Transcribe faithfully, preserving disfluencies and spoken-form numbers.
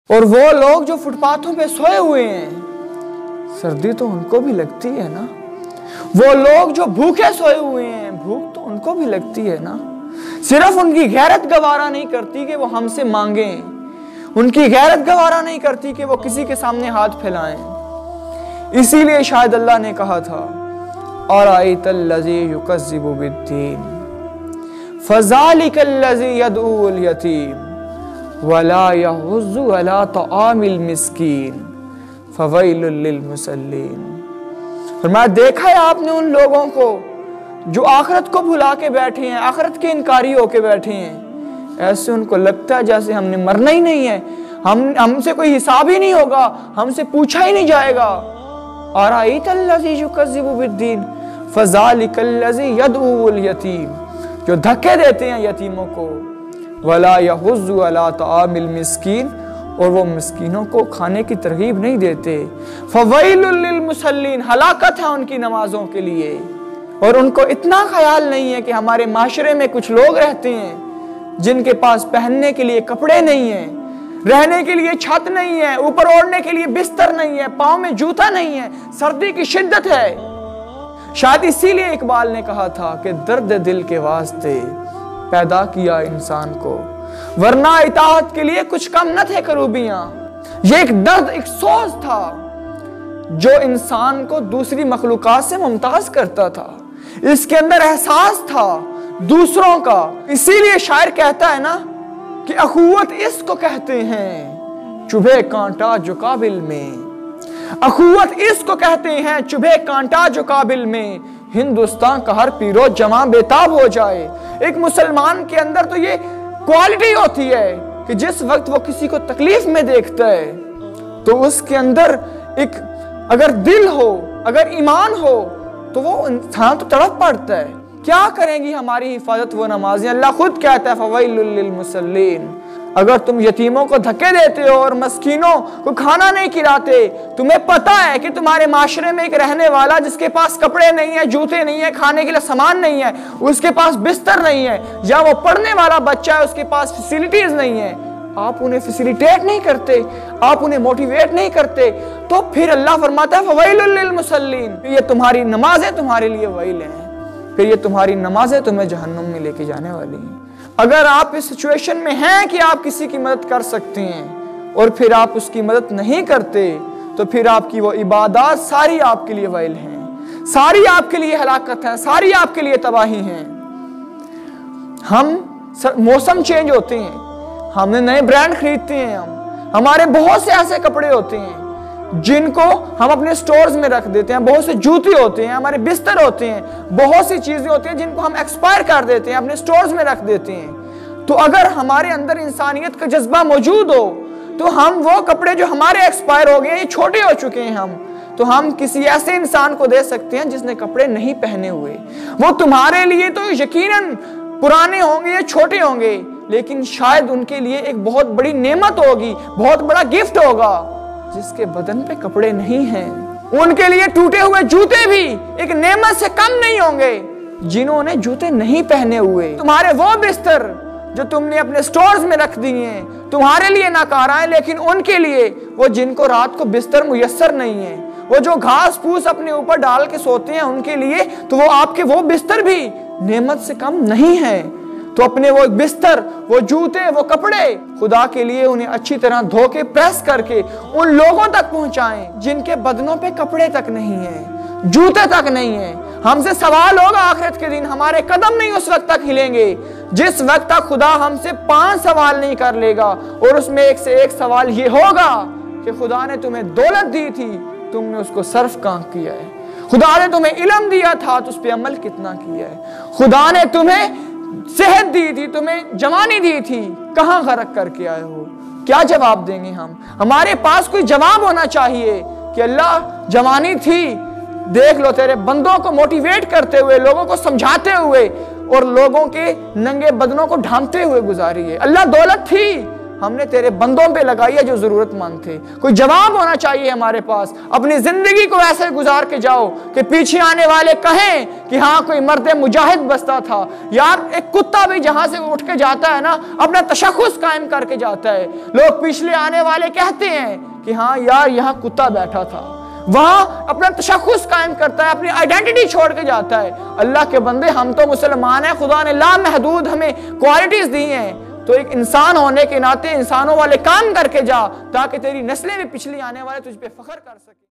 और वो लोग जो फुटपाथों पे सोए हुए हैं, सर्दी तो उनको भी लगती है ना। वो लोग जो भूखे सोए हुए हैं, भूख तो उनको भी लगती है ना। सिर्फ उनकी गैरत गवारा नहीं करती कि वो हमसे मांगे, उनकी गैरत गवारा नहीं करती कि वो किसी के सामने हाथ फैलाएं। इसीलिए शायद अल्लाह ने कहा था, और आयतल्लज़ी युकज़्ज़िबु बिद्दीन फ़ज़ालिकल्लज़ी यदऊल यतीम वला यहुज़्ज़ु अला तआमिल मिस्कीन फ़वैलुल लिल मुसल्लीन। फरमाया, देखा है आपने उन लोगों को जो आखिरत को भुला के बैठे हैं, आखिरत के इनकारी होके बैठे हैं। ऐसे उनको लगता है जैसे हमने मरना ही नहीं है, हम हमसे कोई हिसाब ही नहीं होगा, हमसे पूछा ही नहीं जाएगा। अराइतल्लज़ी युकज़्ज़िबु बिद्दीन फ़ज़ालिकल्लज़ी यदऊल यतीम, जो धक्के देते हैं यतीमों को, वला यहुज़्ज़ु अला तआमिल मिस्कीन, और वो मिस्कीनों को खाने की तरगीब नहीं देते। फ़वैलुल लिल मुसल्लीन, हलाकत है उनकी नमाजों के लिए। और उनको इतना ख्याल नहीं है कि हमारे माशरे में कुछ लोग रहते हैं जिनके पास पहनने के लिए कपड़े नहीं है, रहने के लिए छत नहीं है, ऊपर ओढ़ने के लिए बिस्तर नहीं है, पाँव में जूता नहीं है, सर्दी की शिद्दत है। शायद इसीलिए इकबाल ने कहा था कि दर्द दिल के वास्ते पैदा किया इंसान को, वरना इताअत के लिए कुछ कम न थे करूबियां। ये एक दर्द, एक सोच था जो इंसान को दूसरी मखलूकात से मुमताज करता था। इसके अंदर एहसास था दूसरों का। इसीलिए शायर कहता है ना कि अखुवत इसको कहते हैं चुभे कांटा जो काबिल में, अखुवत इसको कहते हैं चुभे कांटा जो काबिल में, हिंदुस्तान का हर पीरो जमा बेताब हो जाए। एक मुसलमान के अंदर तो ये क्वालिटी होती है कि जिस वक्त वो किसी को तकलीफ में देखता है तो उसके अंदर एक अगर दिल हो, अगर ईमान हो, तो वो इंसान तो तड़प पड़ता है। क्या करेंगी हमारी हिफाजत वो नमाज़ें? अल्लाह खुद कहता है फ़वैलुल लिल मुसल्लीन। अगर तुम यतीमों को धक्के देते हो और मस्कीनों को खाना नहीं खिलाते, तुम्हें पता है कि तुम्हारे माशरे में एक रहने वाला जिसके पास कपड़े नहीं है, जूते नहीं है, खाने के लिए सामान नहीं है, उसके पास बिस्तर नहीं है, या वो पढ़ने वाला बच्चा है उसके पास फैसिलिटीज नहीं है, आप उन्हें फैसिलिटेट नहीं करते, आप उन्हें मोटिवेट नहीं करते, तो फिर अल्लाह फरमाता है फ़वैलुल लिल मुसल्लीन, ये तुम्हारी नमाजें तुम्हारे लिए वैल हैं, फिर ये तुम्हारी नमाजें तुम्हें जहन्नुम में लेके जाने वाली हैं। अगर आप इस सिचुएशन में हैं कि आप किसी की मदद कर सकते हैं और फिर आप उसकी मदद नहीं करते, तो फिर आपकी वो इबादत सारी आपके लिए वैल हैं, सारी आपके लिए हलाकत है, सारी आपके लिए तबाही है। हम मौसम चेंज होते हैं, हमने नए ब्रांड खरीदते हैं, हम हमारे बहुत से ऐसे कपड़े होते हैं जिनको हम अपने स्टोर्स में रख देते हैं, बहुत से जूते होते हैं, हमारे बिस्तर होते हैं, बहुत सी चीजें होती हैं जिनको हम एक्सपायर कर देते हैं, अपने स्टोर्स में रख देते हैं। तो अगर हमारे अंदर इंसानियत का जज्बा मौजूद हो तो हम वो कपड़े जो हमारे एक्सपायर हो गए, ये छोटे हो चुके हैं हम, तो हम किसी ऐसे इंसान को दे सकते हैं जिसने कपड़े नहीं पहने हुए। वो तुम्हारे लिए तो यकीनन पुराने होंगे या छोटे होंगे, लेकिन शायद उनके लिए एक बहुत बड़ी नेमत होगी, बहुत बड़ा गिफ्ट होगा। जिसके बदन पे कपड़े नहीं हैं, उनके लिए टूटे हुए जूते भी एक नेमत से कम नहीं होंगे जिन्होंने जूते नहीं पहने हुए। तुम्हारे वो बिस्तर जो तुमने अपने स्टोर्स में रख दिए हैं तुम्हारे लिए नाकारा है, लेकिन उनके लिए, वो जिनको रात को बिस्तर मुयस्सर नहीं है, वो जो घास फूस अपने ऊपर डाल के सोते हैं, उनके लिए तो वो आपके वो बिस्तर भी नेमत से कम नहीं है। तो अपने वो बिस्तर, वो जूते, वो कपड़े खुदा के लिए उन्हें अच्छी तरह धो के प्रेस करके उन लोगों तक पहुंचाएं जिनके बदनों पे कपड़े तक नहीं है, जूते तक नहीं है। हमसे सवाल होगा आखिरत के दिन, हमारे कदम नहीं उस वक्त तक हिलेंगे जिस वक्त तक खुदा हमसे पांच सवाल नहीं कर लेगा, और उसमें एक से एक सवाल ये होगा कि खुदा ने तुम्हें दौलत दी थी, तुमने उसको सर्फ कहां किया है? खुदा ने तुम्हें इल्म दिया था तो उस पर अमल कितना किया है? खुदा ने तुम्हें सेहत दी थी, तुम्हें जवानी दी थी, कहां गरक करके आए हो? क्या जवाब देंगे हम? हमारे पास कोई जवाब होना चाहिए कि अल्लाह जवानी थी, देख लो तेरे बंदों को मोटिवेट करते हुए, लोगों को समझाते हुए और लोगों के नंगे बदनों को ढांपते हुए गुजारी है। अल्लाह दौलत थी, हमने तेरे बंदों पे लगाई है जो जरूरतमंद थे। कोई जवाब होना चाहिए हमारे पास। अपनी जिंदगी को ऐसे गुजार के जाओ कि पीछे आने वाले कहें कि हाँ कोई मर्द मुजाहिद बसता था। यार एक कुत्ता भी जहां से उठ के जाता है ना, अपना तशख्खुस कायम करके जाता है। लोग पिछले आने वाले कहते हैं कि हाँ यार यहाँ कुत्ता बैठा था, वहां अपना तशख्खुस कायम करता है, अपनी आइडेंटिटी छोड़ के जाता है। अल्लाह के बंदे, हम तो मुसलमान हैं, खुदा ने लामहदूद हमें क्वालिटीज दी हैं, तो एक इंसान होने के नाते इंसानों वाले काम करके जा, ताकि तेरी नस्लें भी पिछली आने वाले तुझ पे फख्र कर सके।